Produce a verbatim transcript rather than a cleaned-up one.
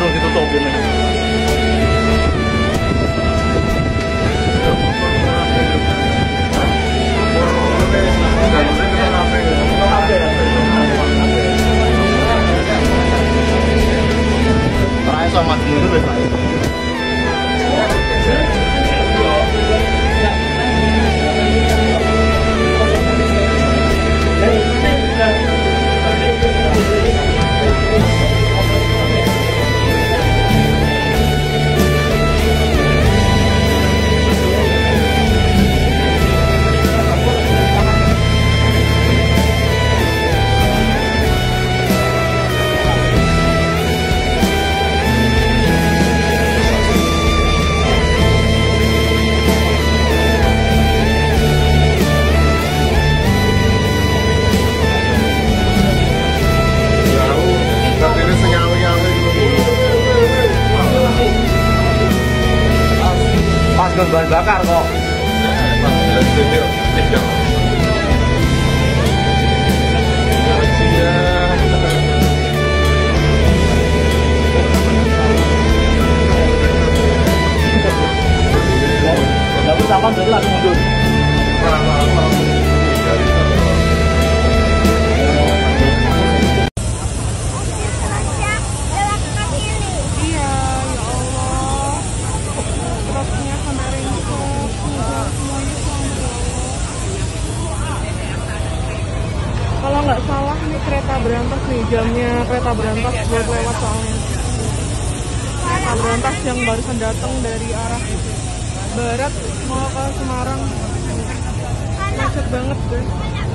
terus ditutupin. Terakhir sama dulu deh Pak. Pas bahan bakar kok. Tapi sama berarti langsung mundur. Kalau nggak salah ini kereta berantas nih, jamnya kereta berantas buat lewat soalnya. Kereta berantas yang barusan datang dari arah barat mau ke Semarang. Macet banget guys.